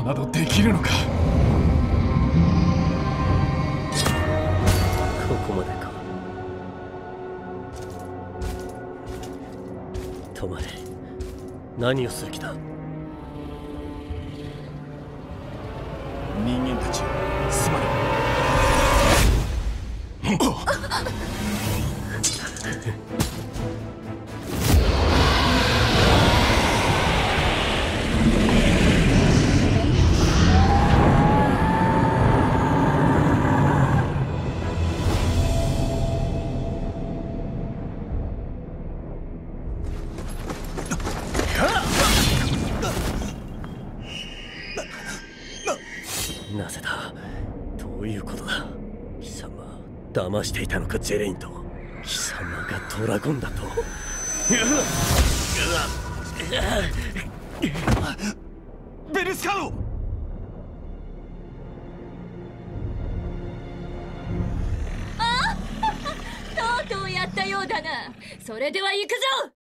などできるのか。 ここまでか。止まれ。何をする気だ。 人間たち、すまない。 なぜだ。どういうことだ。貴様騙していたのか、ジェレイント。貴様がドラゴンだと。 ベルスカド。 とうとうやったようだな。それでは行くぞ。